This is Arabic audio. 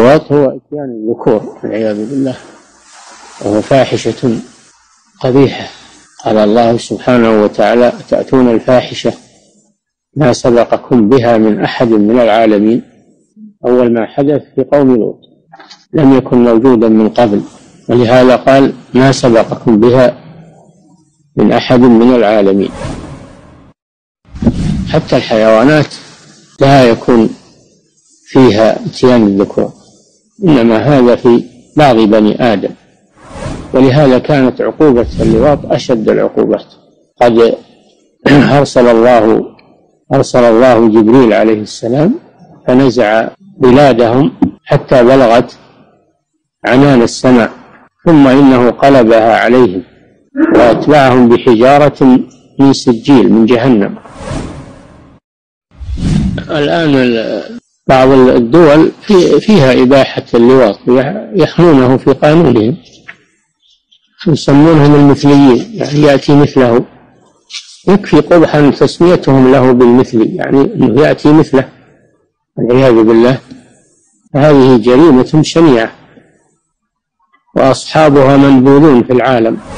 اللواط هو إتيان الذكور والعياذ بالله، وهو فاحشة قبيحة. قال الله سبحانه وتعالى: تأتون الفاحشة ما سبقكم بها من أحد من العالمين. أول ما حدث في قوم لوط، لم يكن موجودا من قبل، ولهذا قال: ما سبقكم بها من أحد من العالمين. حتى الحيوانات لا يكون فيها اتيان الذكور، إنما هذا في بعض بني آدم، ولهذا كانت عقوبة اللواط أشد العقوبات. قد أرسل الله جبريل عليه السلام فنزع بلادهم حتى بلغت عنان السماء، ثم إنه قلبها عليهم وأتبعهم بحجارة من سجيل من جهنم. الآن بعض الدول فيها إباحة اللواط، يحمونه في قانونهم، يسمونهم المثليين، يعني يأتي مثله، يكفي قبحا تسميتهم له بالمثلي، يعني أنه يأتي مثله والعياذ بالله. هذه جريمة شنيعة وأصحابها منبوذون في العالم.